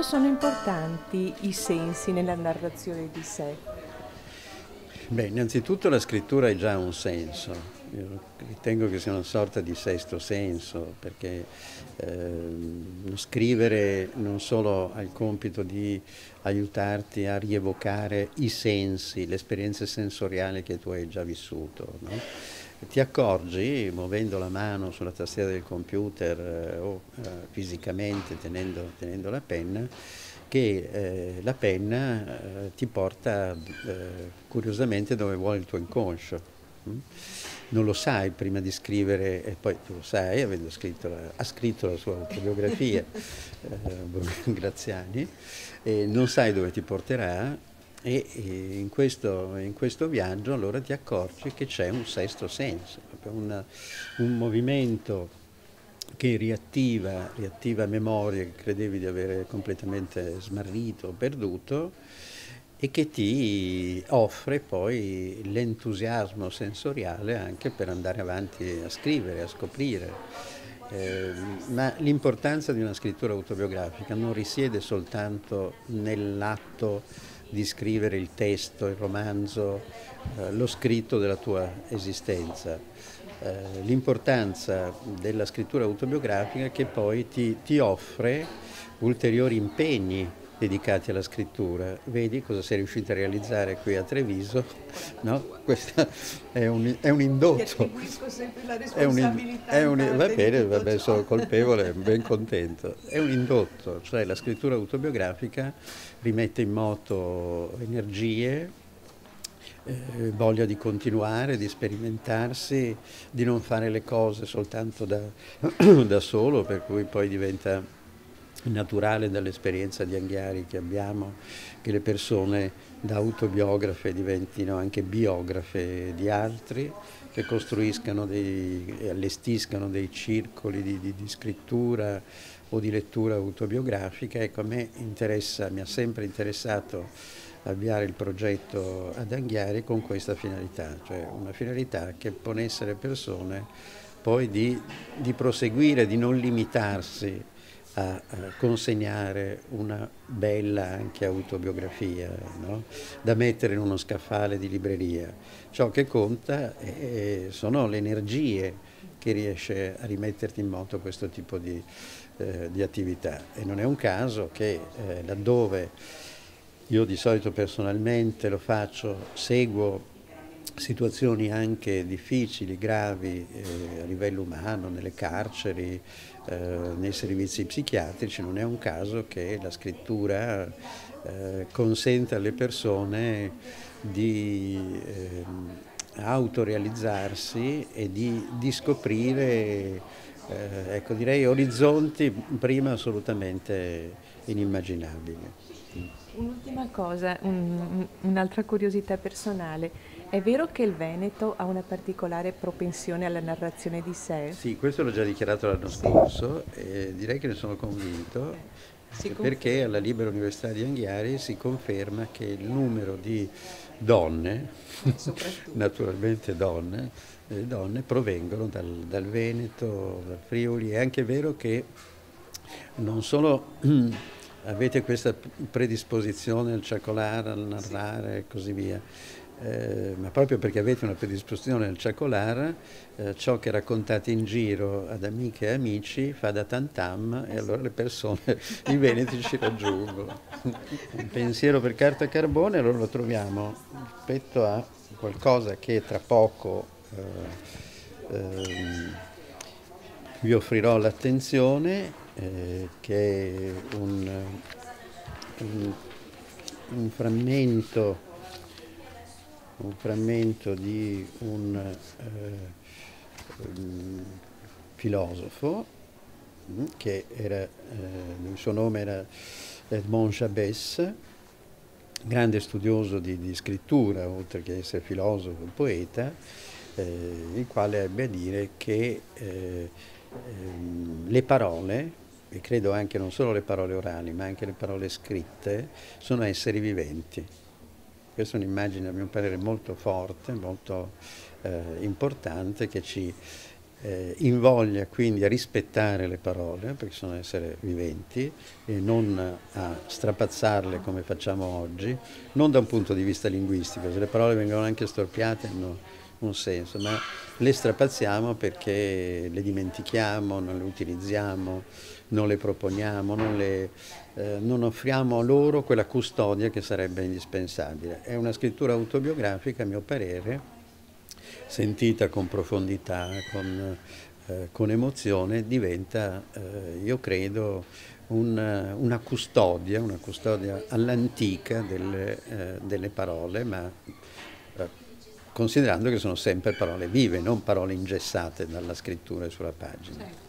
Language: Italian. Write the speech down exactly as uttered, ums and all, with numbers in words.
sono importanti i sensi nella narrazione di sé? Beh, innanzitutto la scrittura è già un senso, io ritengo che sia una sorta di sesto senso, perché eh, scrivere non solo ha il compito di aiutarti a rievocare i sensi, le esperienze sensoriali che tu hai già vissuto, no? Ti accorgi, muovendo la mano sulla tastiera del computer eh, o eh, fisicamente tenendo, tenendo la penna, che eh, la penna eh, ti porta eh, curiosamente dove vuole il tuo inconscio. Mm? Non lo sai prima di scrivere, e poi tu lo sai, avendo scritto la, ha scritto la sua autobiografia, eh, Graziani, e non sai dove ti porterà. E in questo, in questo viaggio allora ti accorgi che c'è un sesto senso, proprio una, un movimento che riattiva, riattiva memorie che credevi di avere completamente smarrito o perduto e che ti offre poi l'entusiasmo sensoriale anche per andare avanti a scrivere, a scoprire. Eh, ma l'importanza di una scrittura autobiografica non risiede soltanto nell'atto di scrivere il testo, il romanzo, eh, lo scritto della tua esistenza. Eh, l'importanza della scrittura autobiografica è che poi ti, ti offre ulteriori impegni dedicati alla scrittura. Vedi cosa sei riuscito a realizzare qui a Treviso? No? Questo è un, è un indotto. Ti attribuisco sempre la È un, responsabilità è in un, parte va di bene, tutto vabbè, ciò. sono colpevole, ben contento. È un indotto, cioè la scrittura autobiografica rimette in moto energie, eh, voglia di continuare, di sperimentarsi, di non fare le cose soltanto da, da solo, per cui poi diventa naturale dall'esperienza di Anghiari che abbiamo, che le persone da autobiografe diventino anche biografe di altri, che costruiscano dei, e allestiscano dei circoli di, di, di scrittura o di lettura autobiografica. Ecco, a me interessa, mi ha sempre interessato avviare il progetto ad Anghiari con questa finalità, cioè una finalità che ponesse le persone poi di, di proseguire, di non limitarsi a, a consegnare una bella anche autobiografia, no? Da mettere in uno scaffale di libreria. Ciò che conta è, sono le energie che riesce a rimetterti in moto questo tipo di, eh, di attività. E non è un caso che eh, laddove io di solito personalmente lo faccio, seguo situazioni anche difficili, gravi eh, a livello umano, nelle carceri, eh, nei servizi psichiatrici, non è un caso che la scrittura eh, consente alle persone di eh, autorealizzarsi e di, di scoprire, eh, ecco, direi orizzonti prima assolutamente inimmaginabili. Un'ultima cosa, un- un'altra curiosità personale. È vero che il Veneto ha una particolare propensione alla narrazione di sé? Sì, questo l'ho già dichiarato l'anno Sì. scorso e direi che ne sono convinto Si perché conferma. alla Libera Università di Anghiari si conferma che il numero di donne, Soprattutto. naturalmente donne, eh, donne provengono dal, dal Veneto, dal Friuli. È anche vero che non solo avete questa predisposizione al ciacolare, al narrare e così via, eh, ma proprio perché avete una predisposizione al ciacolare, eh, ciò che raccontate in giro ad amiche e amici fa da tantam e allora le persone, i veneti ci raggiungono. Un pensiero per carta e carbone, allora lo troviamo rispetto a qualcosa che tra poco eh, ehm, vi offrirò l'attenzione, eh, che è un, un, un frammento un frammento di un eh, um, filosofo mm, che era, eh, il suo nome era Edmond Jabès, grande studioso di, di scrittura, oltre che essere filosofo e poeta, eh, il quale ebbe a dire che eh, ehm, le parole, e credo anche non solo le parole orali, ma anche le parole scritte, sono esseri viventi. Questa è un'immagine a mio parere molto forte, molto eh, importante, che ci eh, invoglia quindi a rispettare le parole, perché sono esseri viventi, e non a strapazzarle come facciamo oggi, non da un punto di vista linguistico, se le parole vengono anche storpiate hanno un senso, ma le strapazziamo perché le dimentichiamo, non le utilizziamo, non le proponiamo, non, le, eh, non offriamo loro quella custodia che sarebbe indispensabile. È una scrittura autobiografica, a mio parere, sentita con profondità, con, eh, con emozione, diventa, eh, io credo, una, una custodia, una custodia all'antica delle, eh, delle parole, ma eh, considerando che sono sempre parole vive, non parole ingessate dalla scrittura sulla pagina.